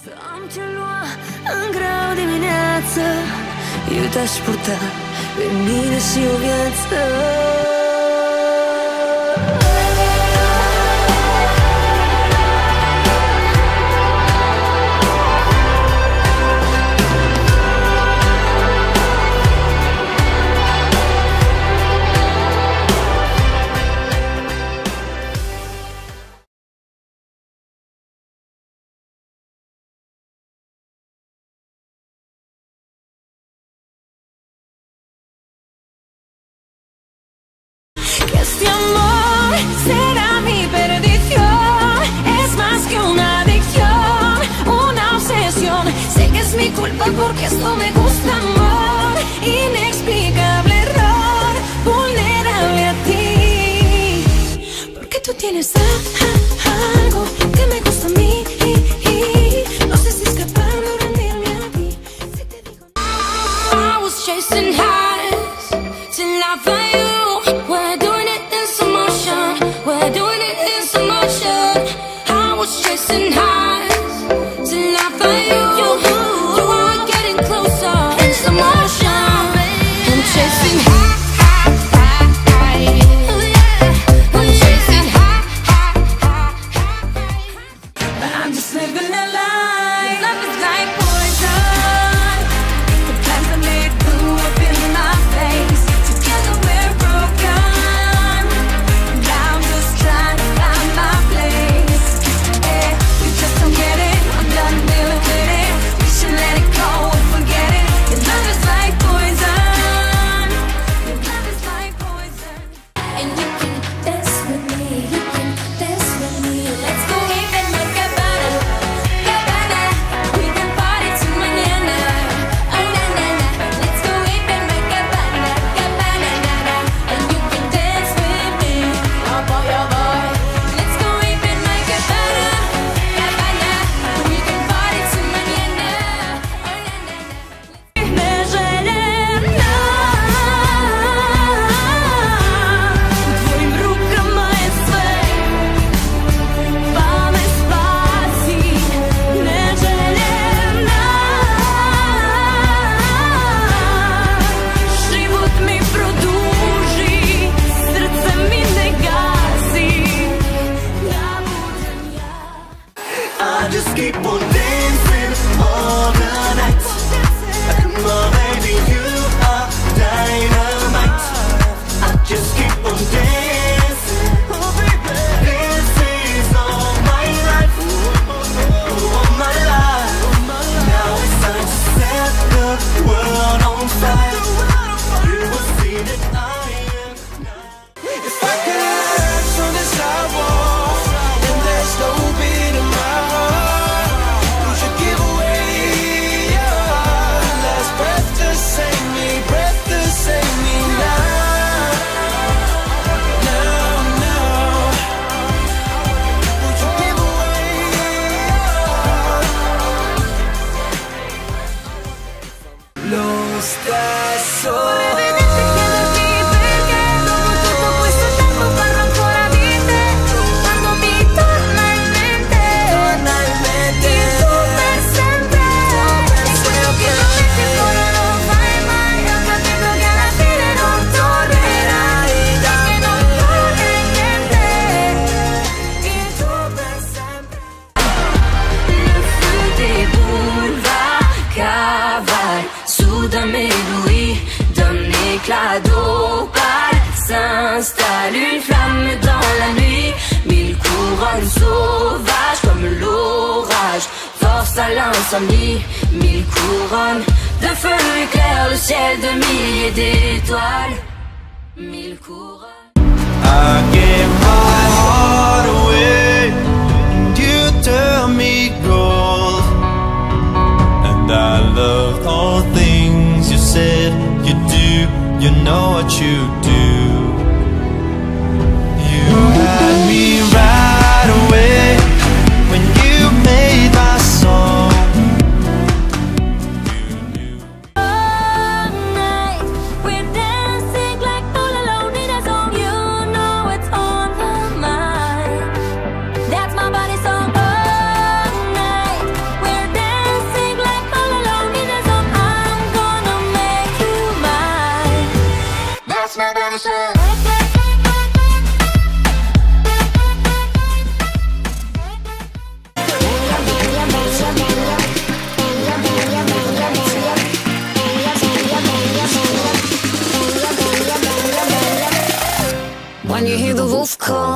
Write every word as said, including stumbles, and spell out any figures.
Am te lua în grau dimineață, eu te-aș purta pe mine și o viață. Este amor será mi perdición, es más que una adicción, una obsesión. Sé que es mi culpa porque esto me gusta, amor. Inexplicable error, vulnerable a ti. Porque tú tienes algo que me gusta a mí. No sé si escapar o rendirme a ti. Si te digo I was chasing highs till I found you. We're doing it in slow motion. We're doing it in slow motion. I was chasing highs till I found you. You, you are getting closer in slow motion. I'm chasing high, high, high. Oh yeah, I'm chasing high, high, high, high. But I'm just living a lie. Love is like poison. The plans I made blew up in my face. Together we're broken. Now I'm just trying to find my place. Yeah, you just don't get it. I'm done dealing with it. We should let it go and forget it. Your love is like poison. Your love is like poison. And you can dance with me. You can dance with me. Let's go even make Cabana. Cabana. We can party till mañana. Oh na na na. Let's go even make Cabana. Cabana na na. And you can dance with me. Oh boy, oh boy. Let's go even make Cabana. Cabana. We can party till mañana. Oh na na na. Neželjena. Tvojim rukama je sve, pa me spasi. Neželjena. Život mi produži, srce mi ne gasi. Da budem ja. I just keep on dancing all the night. My baby, you are dynamite. I just keep on dancing. Oh baby, this is all my life. All my life. Now it's time to set the world on fire. You will see that I am now. If I could dance on the sidewalk and there's no beat in my heart, would you give away your last breath to save me, breath to save me now? Now, now. Would you give away your lo stesso? Vorrei vederti chiederti perché dopo tutto questo tempo parlo ancora di te. Quando mi torna in mente, Torna in mente. il tu per sempre. E quello che prometti fuori non fai mai. Ho capito che alla fine non tornerai, da che non vale niente. Il tu per sempre. Le feu des boulevards cavale sous d'un mébloui, d'un éclat d'opale s'installe une flamme dans la nuit. Mille couronnes sauvages comme l'orage force à l'insomnie. Mille couronnes de feu éclairent le ciel de milliers d'étoiles. Mille couronnes. I gave my heart away, and you turned me gold. And I loved all things you said you do. You know what you do. You had me right away when you made my song. You knew. All night we're dancing like all alone in a song. You know it's on the mind. That's my body song. All night we're dancing. Of course.